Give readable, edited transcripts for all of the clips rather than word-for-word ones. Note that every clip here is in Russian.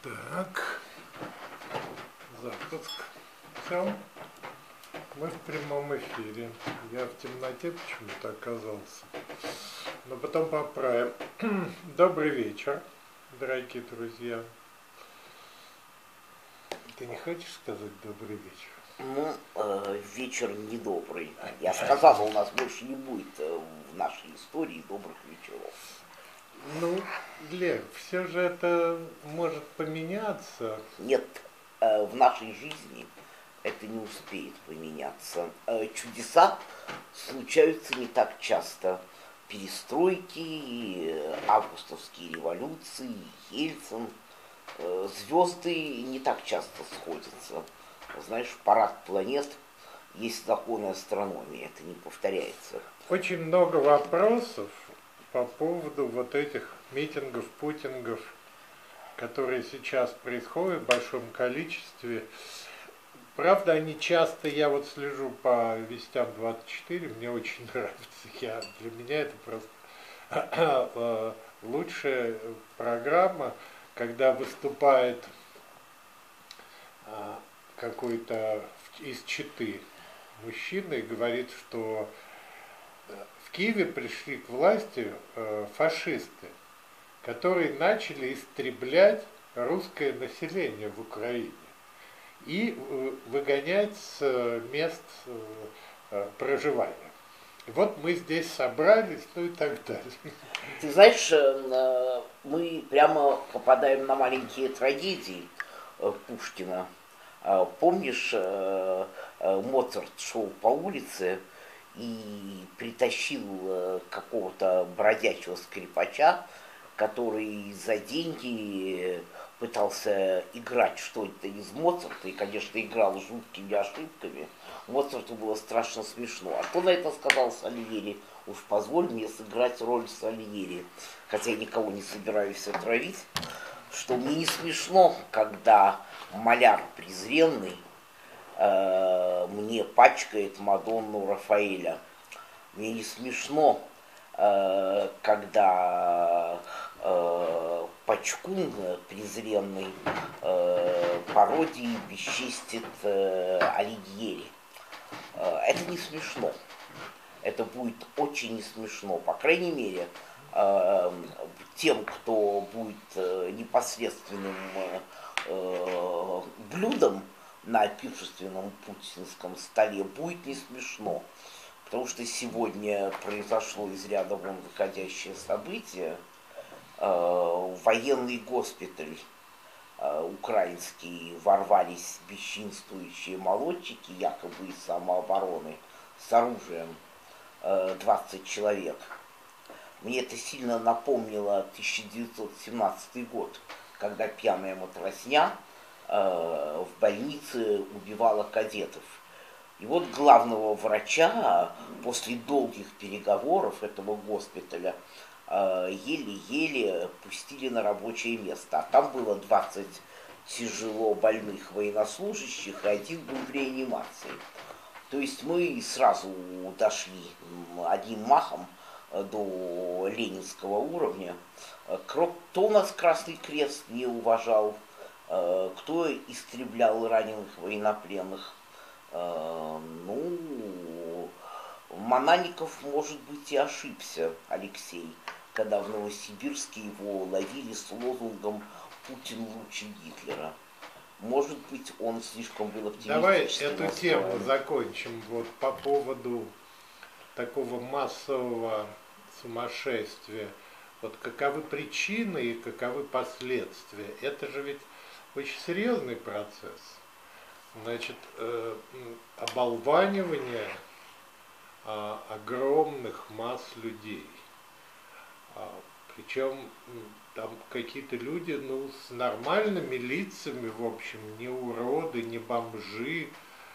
Так, запуск. Все, мы в прямом эфире. Я в темноте почему-то оказался. Но потом поправим. Добрый вечер, дорогие друзья. Ты не хочешь сказать добрый вечер? Ну, вечер недобрый. Я сказал, у нас больше не будет в нашей истории добрых вечеров. Ну, Лев, все же это может поменяться. Нет, в нашей жизни это не успеет поменяться. Чудеса случаются не так часто. Перестройки, августовские революции, Ельцин. Звезды не так часто сходятся. Знаешь, парад планет, есть законы астрономии, это не повторяется. Очень много вопросов по поводу вот этих митингов, путингов, которые сейчас происходят в большом количестве. Правда, они часто, я вот слежу по Вестям 24, мне очень нравится. Для меня это просто лучшая программа, когда выступает какой-то из Читы мужчина и говорит, что в Киеве пришли к власти фашисты, которые начали истреблять русское население в Украине и выгонять с мест проживания. Вот мы здесь собрались, ну и так далее. Ты знаешь, мы прямо попадаем на маленькие трагедии Пушкина. Помнишь, Моцарт шел по улице и притащил какого-то бродячего скрипача, который за деньги пытался играть что-то из Моцарта, и, конечно, играл жуткими ошибками. Моцарту было страшно смешно. А кто на это сказал Сальери? Уж позволь мне сыграть роль Сальери. Хотя я никого не собираюсь отравить. Что мне не смешно, когда маляр презренный мне пачкает Мадонну Рафаэля. Мне не смешно, когда Пачкун презренный пародии бесчестит Алигьери. Это не смешно. Это будет очень не смешно. По крайней мере, тем, кто будет непосредственным блюдом на пиршественном путинском столе, будет не смешно. Потому что сегодня произошло из ряда вон выходящее событие. В военный госпиталь украинский ворвались бесчинствующие молодчики, якобы из самообороны, с оружием, 20 человек. Мне это сильно напомнило 1917 год, когда пьяная матросня в больнице убивала кадетов. И вот главного врача после долгих переговоров этого госпиталя еле-еле пустили на рабочее место. А там было 20 тяжело больных военнослужащих, и один был в реанимации. То есть мы сразу дошли одним махом до ленинского уровня. Кто у нас Красный Крест не уважал, кто истреблял раненых военнопленных. Ну, Манаников, может быть, и ошибся, Алексей, когда в Новосибирске его ловили с лозунгом «Путин лучше Гитлера». Может быть, он слишком был оптимистичен. Давай эту тему закончим вот по поводу такого массового сумасшествия. Вот каковы причины и каковы последствия? Это же ведь очень серьезный процесс. Значит, оболванивание огромных масс людей. Причем там какие-то люди, ну, с нормальными лицами, в общем, не уроды, не бомжи,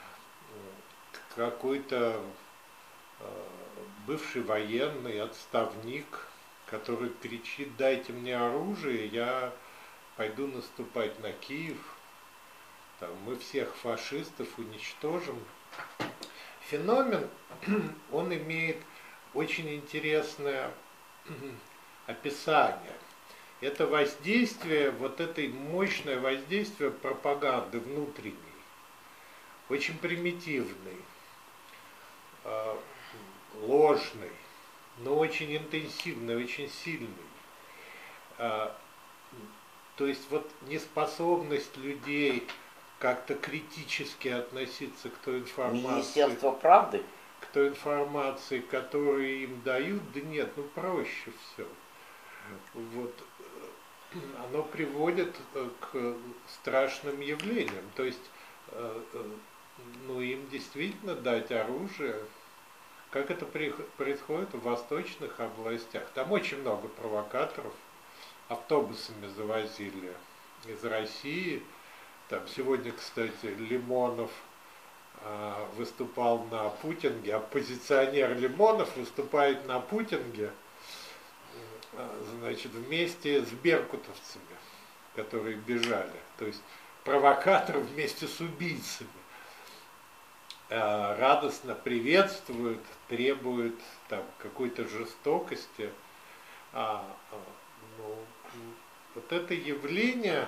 какой-то бывший военный, отставник, который кричит: дайте мне оружие, я пойду наступать на Киев, там, мы всех фашистов уничтожим. Феномен, он имеет очень интересное описание. Это воздействие, вот это мощное воздействие пропаганды внутренней, очень примитивной, ложный, но очень интенсивный, очень сильный. То есть вот неспособность людей как-то критически относиться к той информации, Министерство правды? к той информации, которую им дают, да нет, ну проще все. Вот оно приводит к страшным явлениям. То есть, ну им действительно дать оружие, как это происходит в восточных областях. Там очень много провокаторов, автобусами завозили из России. Там сегодня, кстати, Лимонов выступал на Путинге, оппозиционер Лимонов выступает на Путинге, значит, вместе с беркутовцами, которые бежали. То есть провокатор вместе с убийцами. Радостно приветствуют, требуют там какой-то жестокости. Ну, вот это явление,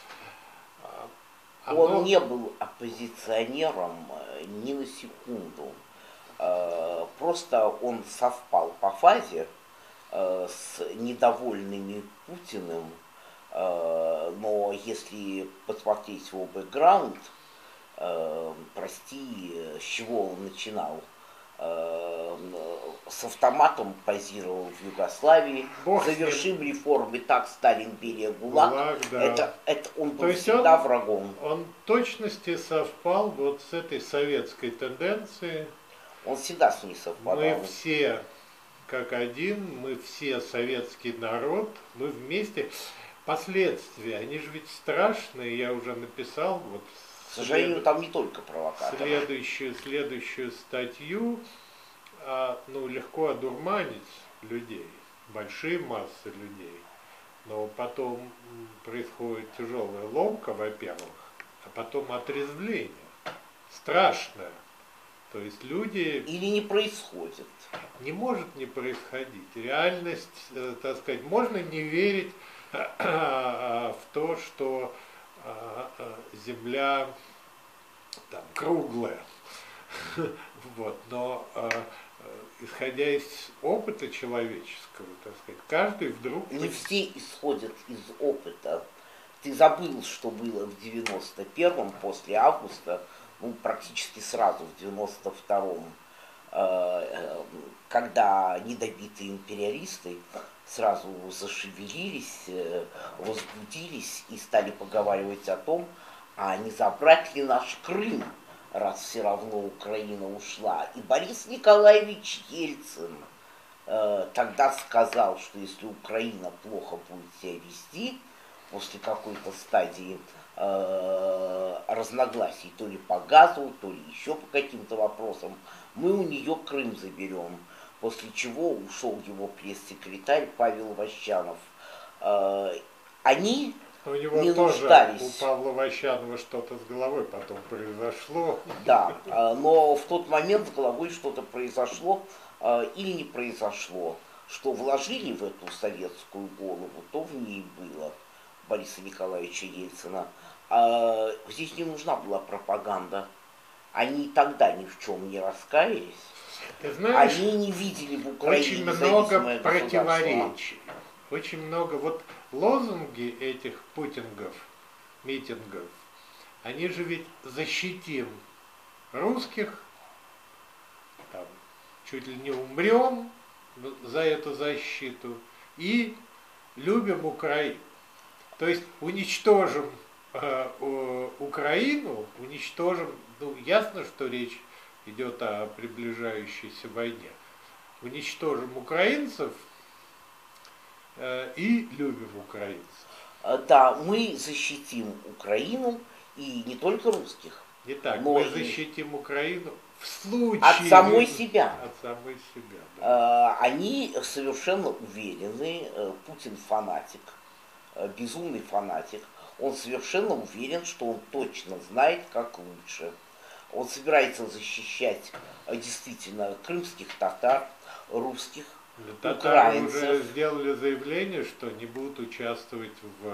Он не был оппозиционером ни на секунду. Просто он совпал по фазе с недовольными Путиным, но если посмотреть его бэкграунд, прости, с чего он начинал? С автоматом позировал в Югославии, завершим реформы, так Сталин, Берия, ГУЛАГ. Да. Это он был всегда врагом. Он в точности совпал вот с этой советской тенденцией. Он всегда с ней совпадал. Мы все как один, мы все советский народ, мы вместе. Последствия, они же ведь страшные, я уже написал. Вот к сожалению, там не только провокаторы. Следующую статью, ну, легко одурманить людей, большие массы людей, но потом происходит тяжелая ломка, во-первых, а потом отрезвление, страшное. То есть люди... Или не происходит. Не может не происходить. Реальность, так сказать, можно не верить в то, что Земля там круглая, вот, но исходя из опыта человеческого, так сказать, каждый вдруг... Не все исходят из опыта. Ты забыл, что было в 91-м, после августа, ну, практически сразу, в 92-м, когда недобитые империалисты сразу зашевелились, возбудились и стали поговаривать о том, а не забрать ли наш Крым, раз все равно Украина ушла. И Борис Николаевич Ельцин тогда сказал, что если Украина плохо будет себя вести, после какой-то стадии разногласий, то ли по газу, то ли еще по каким-то вопросам, мы у нее Крым заберем. После чего ушел его пресс-секретарь Павел Ващанов. Они у него не тоже, нуждались. У Павла Ващанова что-то с головой потом произошло. Да, но в тот момент с головой что-то произошло или не произошло. Что вложили в эту советскую голову, то в ней было Бориса Николаевича Ельцина. Здесь не нужна была пропаганда. Они тогда ни в чем не раскаялись. Ты знаешь, они не видели в Украине очень много противоречий. Очень много. Вот лозунги этих митингов, они же ведь защитим русских, там, чуть ли не умрем за эту защиту и любим Украину. То есть уничтожим Украину, уничтожим, ну ясно, что речь идет о приближающейся войне. Уничтожим украинцев и любим украинцев. Да, мы защитим Украину и не только русских. Не так, мы защитим Украину в случае... От самой себя. От самой себя, да. Они совершенно уверены, Путин фанатик, безумный фанатик, он совершенно уверен, что он точно знает, как лучше. Он собирается защищать действительно крымских татар, русских, Татары украинцев. уже сделали заявление, что не будут участвовать в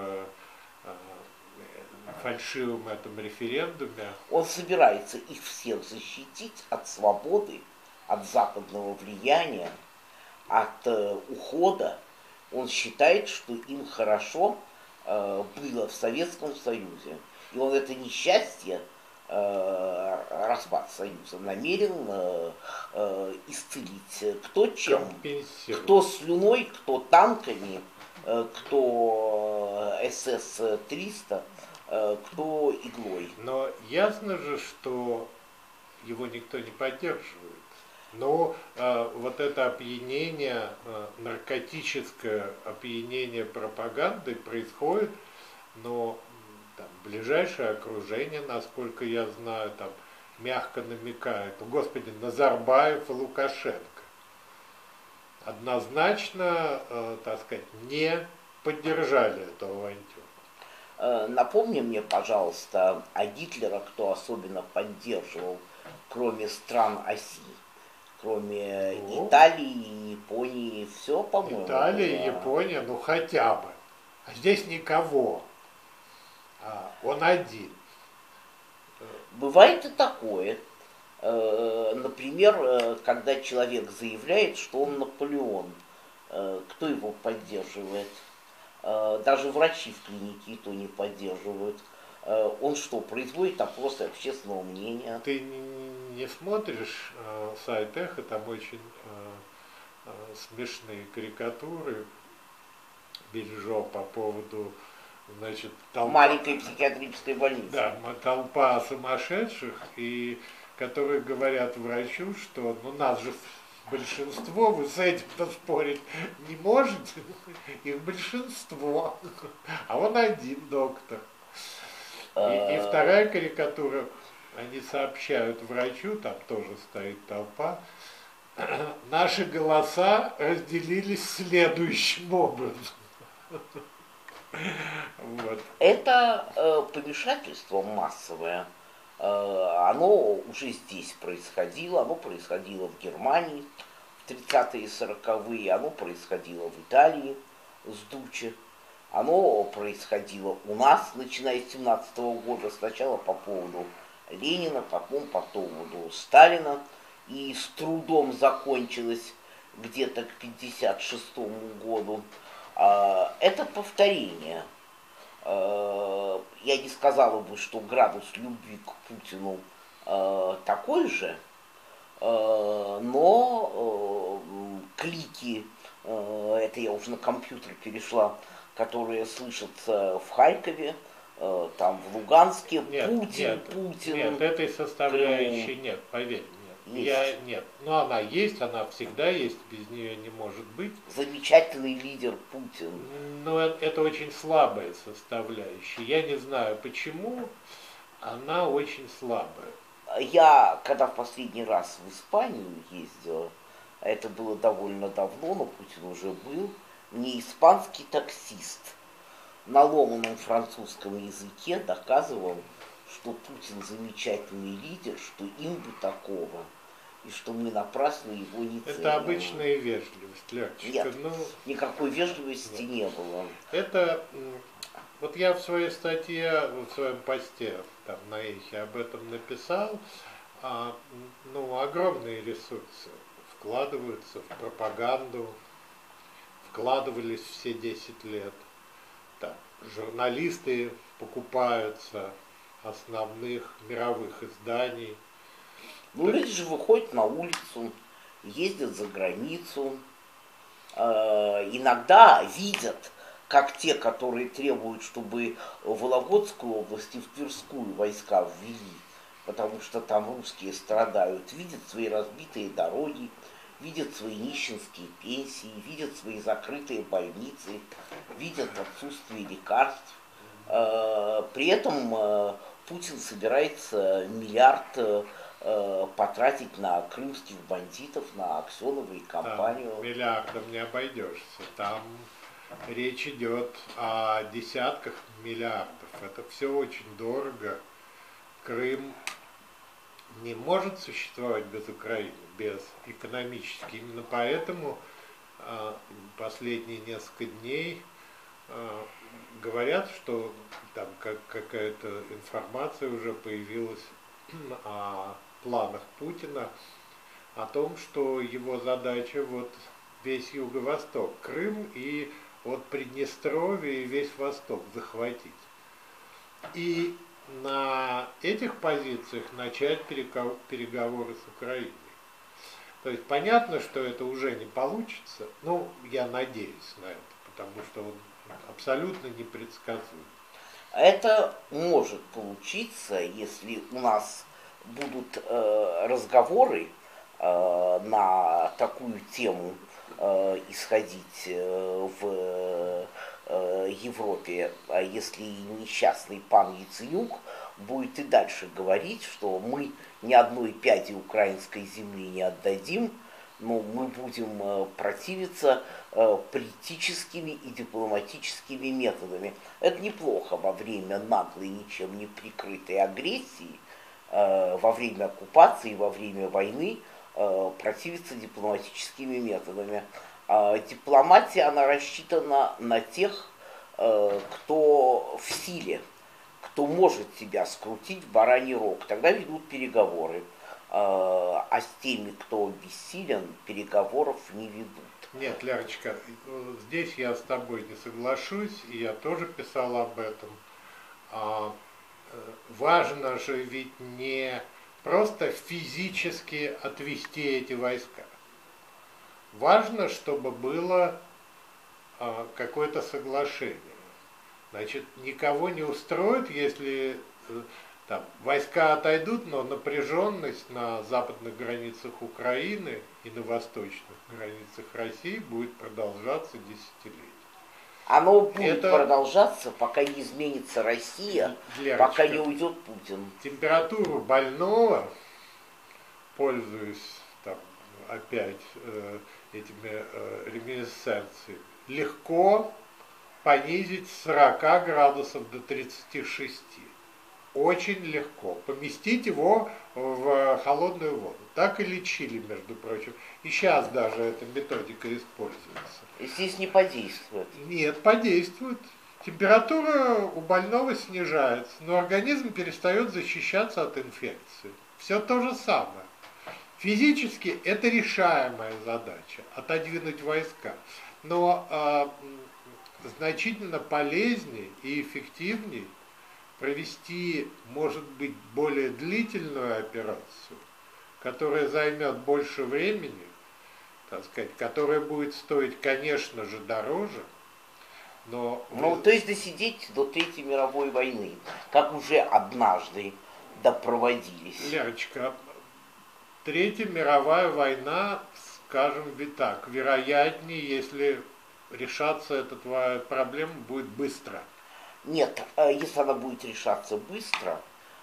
фальшивом этом референдуме. Он собирается их всех защитить от свободы, от западного влияния, от ухода. Он считает, что им хорошо было в Советском Союзе. И он это несчастье, распад Союза, намерен исцелить. Кто чем? Кто слюной, кто танками, кто СС-300, кто иглой. Но ясно же, что его никто не поддерживает. Но вот это опьянение, наркотическое опьянение пропагандой происходит, но там, ближайшее окружение, насколько я знаю, там мягко намекает, господи, Назарбаев и Лукашенко однозначно, так сказать, не поддержали эту авантюру. Напомни мне, пожалуйста, а Гитлера кто особенно поддерживал, кроме стран оси? Кроме Италии, Японии, все, по-моему. Италия, Япония, ну хотя бы. А здесь никого. Он один. Бывает и такое. Например, когда человек заявляет, что он Наполеон, кто его поддерживает? Даже врачи в клинике и то не поддерживают. Он что, производит опросы общественного мнения? Ты не смотришь сайт Эхо, там очень смешные карикатуры Бельжо по поводу, значит, маленькой психиатрической больницы. Да, толпа сумасшедших, и которые говорят врачу, что ну нас же большинство, вы с этим-то спорить не можете, их большинство, а он один доктор. И вторая карикатура, они сообщают врачу, там тоже стоит толпа, наши голоса разделились следующим образом. Вот. Это помешательство массовое. Оно уже здесь происходило, оно происходило в Германии в 30-е и 40-е, оно происходило в Италии с Дуччи. Оно происходило у нас, начиная с 17 года, сначала по поводу Ленина, потом по поводу Сталина, и с трудом закончилось где-то к 56 году. Это повторение. Я не сказала бы, что градус любви к Путину такой же, но клики, это я уже на компьютер перешла, которые слышатся в Харькове, там в Луганске, нет, Путин. Нет, этой составляющей нет, поверь мне. Нет, но она есть, она всегда есть, без нее не может быть. Замечательный лидер Путин. Но это очень слабая составляющая. Я не знаю почему, она очень слабая. Я, когда в последний раз в Испанию ездила, это было довольно давно, но Путин уже был, мне испанский таксист на ломаном французском языке доказывал, что Путин замечательный лидер, что им бы такого, и что мы напрасно его не ценим. Это обычная вежливость, Лёгчика. Нет, никакой вежливости не было. Это, вот я в своей статье, в своем посте там, на Эхе об этом написал, ну, огромные ресурсы вкладываются в пропаганду, вкладывались все 10 лет. Там, журналисты покупаются основных мировых изданий. Ну, люди же выходят на улицу, ездят за границу, иногда видят, как те, которые требуют, чтобы в Вологодскую область и в Тверскую войска ввели, потому что там русские страдают, видят свои разбитые дороги, видят свои нищенские пенсии, видят свои закрытые больницы, видят отсутствие лекарств. При этом Путин собирается миллиард потратить на крымских бандитов, на Аксенову и компанию. Там миллиардом не обойдешься. Там речь идет о десятках миллиардов. Это все очень дорого. Крым не может существовать без Украины, без экономически. Именно поэтому последние несколько дней говорят, что там какая-то информация уже появилась о планах Путина, о том, что его задача вот весь Юго-Восток, Крым и от Приднестровья и весь Восток захватить. И на этих позициях начать переговоры с Украиной. То есть понятно, что это уже не получится, но я надеюсь на это, потому что он абсолютно непредсказуем. Это может получиться, если у нас будут разговоры на такую тему исходить в Европе, а если несчастный пан Яценюк будет и дальше говорить, что мы ни одной пяди украинской земли не отдадим, но мы будем противиться политическими и дипломатическими методами. Это неплохо во время наглой, ничем не прикрытой агрессии, во время оккупации, во время войны противиться дипломатическими методами. Дипломатия, она рассчитана на тех, кто в силе, кто может себя скрутить в бараний рог. Тогда ведут переговоры. А с теми, кто бессилен, переговоров не ведут. Нет, Лярочка, здесь я с тобой не соглашусь, и я тоже писал об этом. Важно же ведь не просто физически отвести эти войска. Важно, чтобы было какое-то соглашение. Значит, никого не устроит, если там войска отойдут, но напряженность на западных границах Украины и на восточных границах России будет продолжаться десятилетия. Оно будет продолжаться, пока не изменится Россия, Лерочка, пока не уйдет Путин. Температуру больного, пользуясь там, опять этими реминисценциями, легко понизить с 40 градусов до 36. Очень легко. Поместить его в холодную воду. Так и лечили, между прочим. И сейчас даже эта методика используется. И здесь не подействует. Нет, подействует. Температура у больного снижается, но организм перестает защищаться от инфекции. Все то же самое. Физически это решаемая задача, отодвинуть войска. Но значительно полезнее и эффективнее провести, может быть, более длительную операцию, которая займет больше времени, так сказать, которая будет стоить, конечно же, дороже, но... Ну, то есть досидеть до Третьей мировой войны, как уже однажды допроводились. Лерочка, Третья мировая война, скажем так, вероятнее, если решаться эта проблема будет быстро. Нет, если она будет решаться быстро,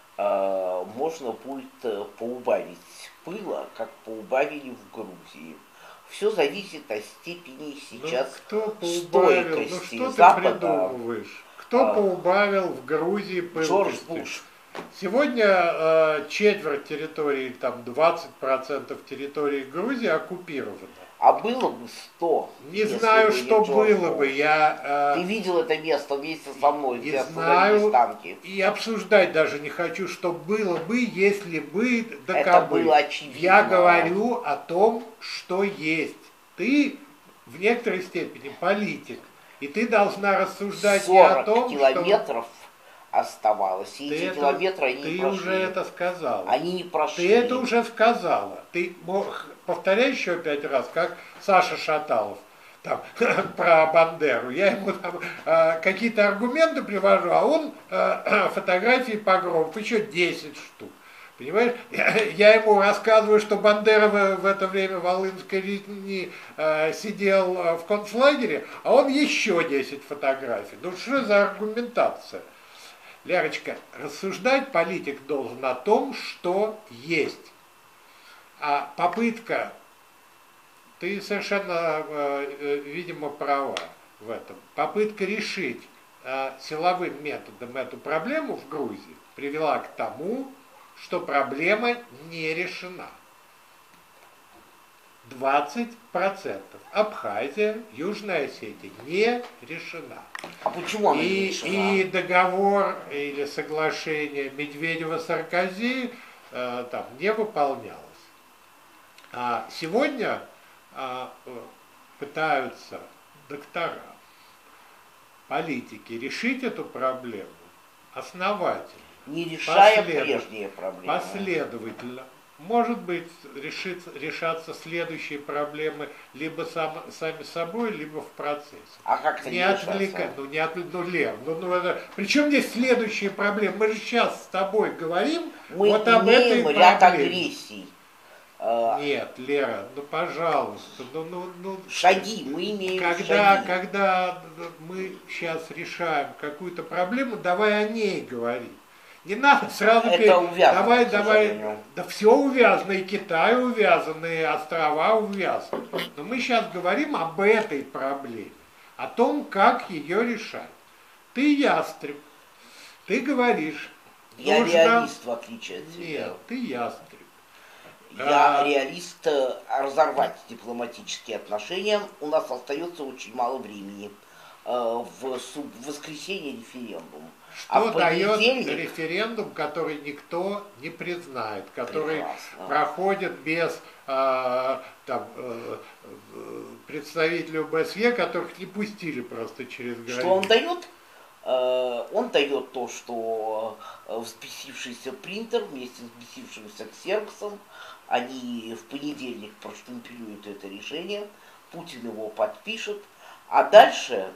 можно будет поубавить пыла, как поубавили в Грузии. Все зависит от степени сейчас стойкости что Запада. Ты придумываешь? Кто поубавил в Грузии пылкости? Джордж Буш. Сегодня четверть территории, там 20% территории Грузии оккупировано. А было бы 100. Не знаю, что было бы. Ты видел это место вместе со мной, не где знаю, танки. И обсуждать даже не хочу, что было бы, если бы, да это кабы. было очевидно. Я говорю о том, что есть. Ты в некоторой степени политик, и ты должна рассуждать не о том, 40 километров оставалось, и эти километры они ты не прошли. уже это сказала. Они не прошли. Ты это уже сказала. Ты повторяй еще 5 раз, как Саша Шаталов там, про Бандеру. Я ему там какие-то аргументы привожу, а он фотографии погромов, еще 10 штук. Понимаешь? Я ему рассказываю, что Бандера в это время в Волынской резни сидел в концлагере, а он еще 10 фотографий. Ну что за аргументация? Лярочка, рассуждать политик должен о том, что есть. А попытка, ты совершенно, видимо, права в этом, попытка решить силовым методом эту проблему в Грузии привела к тому, что проблема не решена. 20%. Абхазия, Южная Осетия не решена. А почему она не решена? И договор или соглашение Медведева-Саркози там не выполнялось. А сегодня пытаются доктора, политики решить эту проблему основательно. Не решая прежние проблемы. Последовательно. Может быть, решаться следующие проблемы либо сами собой, либо в процессе. А как это не отвлекать? Лер, причем здесь следующие проблемы? Мы же сейчас с тобой говорим мы вот об этой проблеме. Ряд агрессий. Нет, Лера, пожалуйста, шаги, мы имеем шаги. Когда мы сейчас решаем какую-то проблему, давай о ней говорить. Не надо сразу... Это увязано, давай, да все увязано, и Китай увязан, и острова увязаны. Но мы сейчас говорим об этой проблеме, о том, как ее решать. Ты ястреб, ты говоришь... Я реалист, в отличие от тебя. Нет, ты ястреб. Я реалист, разорвать дипломатические отношения. У нас остается очень мало времени. В воскресенье референдум. Что дает референдум, который никто не признает, который проходит без представителей ОБСЕ, которых не пустили просто через границу? Что он дает? Он дает то, что взбесившийся принтер вместе с взбесившимся ксерксом, они в понедельник проштампелюют это решение, Путин его подпишет, а дальше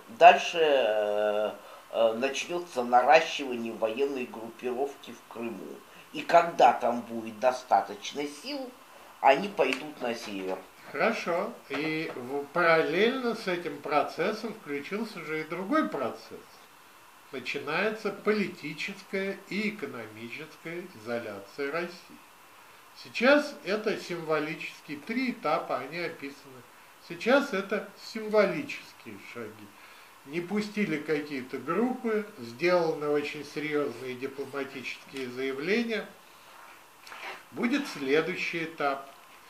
начнется наращивание военной группировки в Крыму. И когда там будет достаточно сил, они пойдут на север. Хорошо. И параллельно с этим процессом включился же и другой процесс. Начинается политическая и экономическая изоляция России. Сейчас это символические 3 этапа, они описаны. Сейчас это символические шаги. Не пустили какие-то группы, сделаны очень серьезные дипломатические заявления. Будет следующий этап.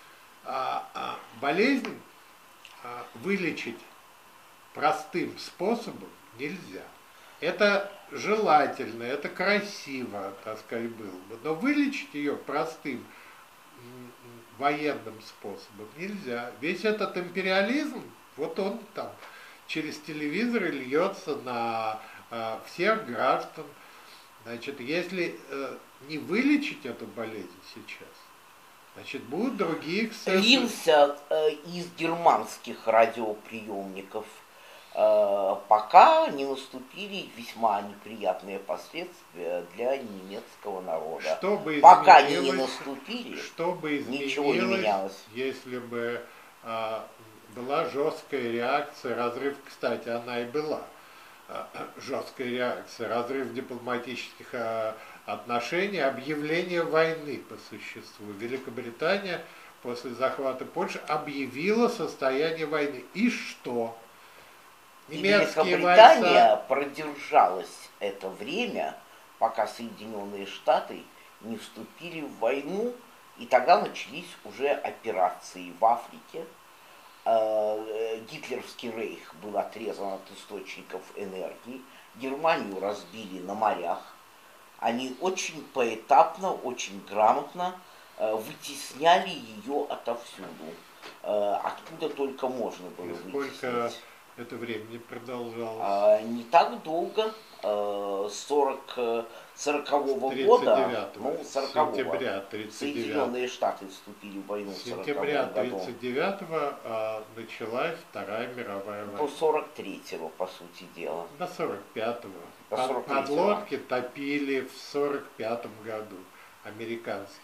Болезнь вылечить простым способом нельзя. Это желательно, это красиво, так сказать, было бы. Но вылечить ее простым военным способом нельзя. Весь этот империализм, вот он там через телевизор льется на всех граждан. Значит, если не вылечить эту болезнь сейчас, значит, будут другие эксцессы. Лился из германских радиоприемников, пока не наступили весьма неприятные последствия для немецкого народа. Пока они не наступили, ничего не менялось. Если бы была жесткая реакция, разрыв, кстати, она и была, жесткая реакция, разрыв дипломатических отношений, объявление войны по существу. Великобритания после захвата Польши объявила состояние войны. И что? Немецкие Великобритания продержалась это время, пока Соединенные Штаты не вступили в войну, и тогда начались уже операции в Африке. Гитлеровский рейх был отрезан от источников энергии, Германию разбили на морях. Они очень поэтапно, очень грамотно вытесняли ее отовсюду, откуда только можно было вытеснить. Это времени продолжалось? Не так долго, с 40-го года, сентября 39-го. Соединенные Штаты вступили в войну в 40-м году. Сентября 39-го началась Вторая мировая война. До 43-го, по сути дела. До 45-го. Подлодки топили в 45-м году американцы.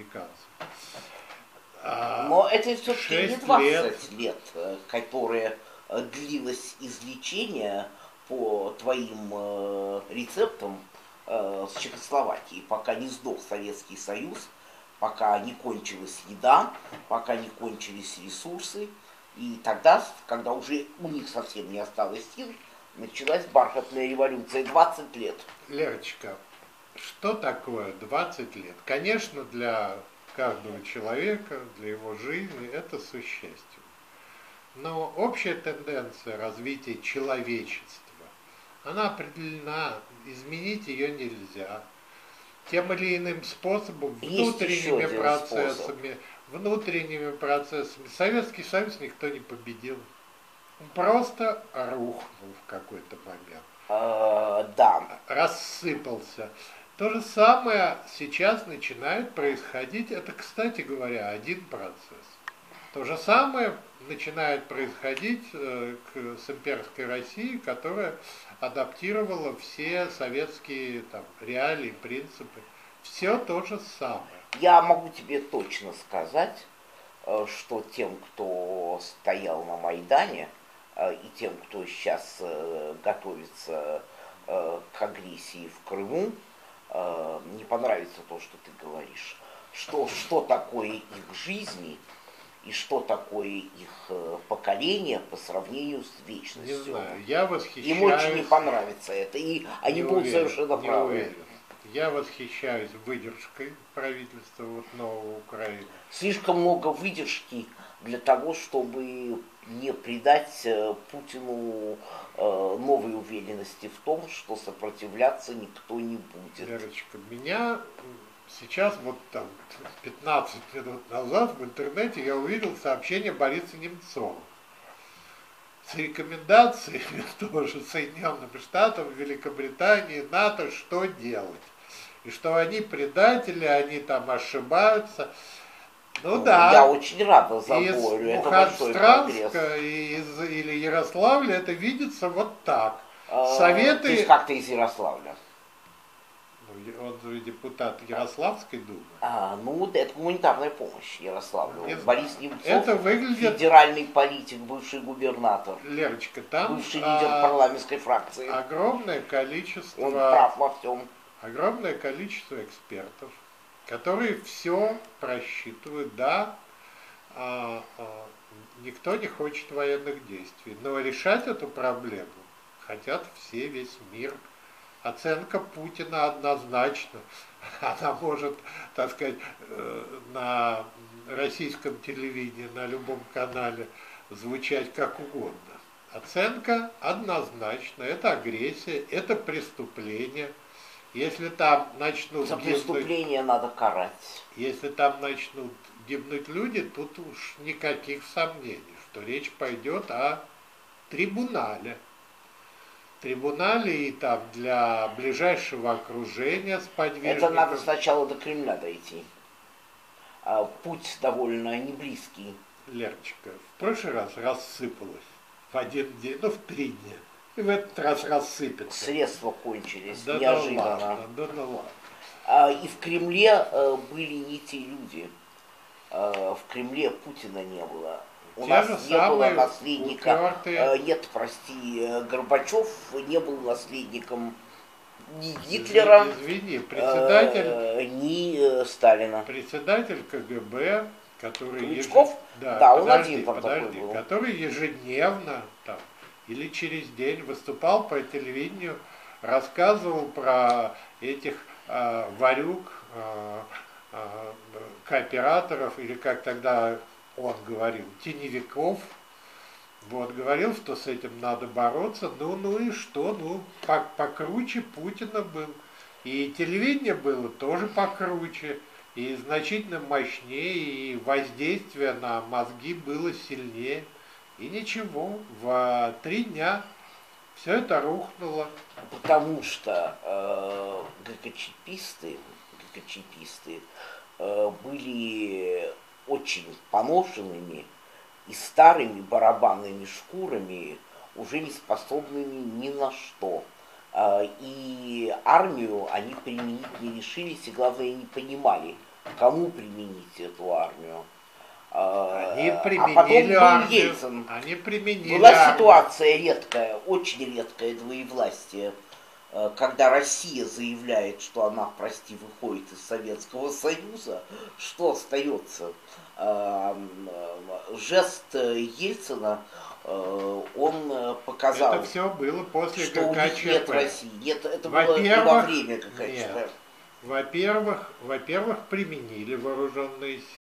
Но это все-таки не 20 лет, которые длилось излечение по твоим рецептам с Чехословакии, пока не сдох Советский Союз, пока не кончилась еда, пока не кончились ресурсы. И тогда, когда уже у них совсем не осталось сил, началась бархатная революция. 20 лет. Лерочка, что такое 20 лет? Конечно, для каждого человека, для его жизни, это существенно. Но общая тенденция развития человечества, она определена, изменить ее нельзя. Тем или иным способом, внутренними процессами. Советский Союз никто не победил. Он просто рухнул в какой-то момент. Да. Рассыпался. То же самое сейчас начинает происходить. Это, кстати говоря, один процесс. То же самое начинает происходить с имперской Россией, которая адаптировала все советские реалии, принципы. Все то же самое. Я могу тебе точно сказать, что тем, кто стоял на Майдане, и тем, кто сейчас готовится к агрессии в Крыму, не понравится то, что ты говоришь. Что такое их жизни и что такое их поколение по сравнению с вечностью. Не знаю, я восхищаюсь. Им очень не понравится это, и они будут совершенно правы. Я восхищаюсь выдержкой правительства нового Украины. Слишком много выдержки для того, чтобы не придать Путину новой уверенности в том, что сопротивляться никто не будет. Лерочка, меня сейчас, 15 минут назад в интернете я увидел сообщение Бориса Немцова с рекомендациями тоже Соединенным Штатам, Великобритании, НАТО, что делать. И что они предатели, они ошибаются. Да. Я очень рада за Борю, это большой прогресс. Или Ярославля это видится вот так. Советы... То есть как-то из Ярославля? Он же депутат Ярославской думы. Это гуманитарная помощь Ярославлю. Борис Немцов, это выглядит... федеральный политик, бывший губернатор. Лерочка, там бывший лидер парламентской фракции. Огромное количество... Он прав во всем. Огромное количество экспертов, которые все просчитывают. Да, никто не хочет военных действий, но решать эту проблему хотят все, весь мир. Оценка Путина однозначно. Она может, на российском телевидении, на любом канале звучать как угодно. Оценка однозначно. Это агрессия, это преступление. Если там начнут за преступление надо карать. Если там начнут гибнуть люди, тут уж никаких сомнений, что речь пойдет о трибунале. Трибунале и для ближайшего окружения сподвижников. Это надо сначала до Кремля дойти. Путь довольно неблизкий. Лерочка, в прошлый раз рассыпалась в один день, в 3 дня. И в этот раз рассыпется. Средства кончились, да неожиданно. Ну ладно. И в Кремле были не те люди. В Кремле Путина не было. У нас не было наследника. Нет, прости, Горбачев не был наследником ни Гитлера, извини, председатель, ни Сталина. Председатель КГБ, который Клычков? Он один там такой был. Который ежедневно или через день выступал по телевидению, рассказывал про этих варюг, кооператоров, или как тогда он говорил, теневиков. Говорил, что с этим надо бороться. Ну и что? Покруче Путина был. И телевидение было тоже покруче, и значительно мощнее, и воздействие на мозги было сильнее. И ничего, в 3 дня все это рухнуло. Потому что ГКЧПисты были очень поношенными и старыми барабанными шкурами, уже не способными ни на что. И армию они применить не решились, и главное, не понимали, кому применить эту армию. Они применили потом был армию. Ельцин. Они применили Была армию. ситуация редкая, очень редкая двоевластие, когда Россия заявляет, что она, прости, выходит из Советского Союза, что остается? Жест Ельцина, он показал, это все было после что у них ГКЧП. нет России. Нет, это было не во время ГКЧП. Во-первых, применили вооруженные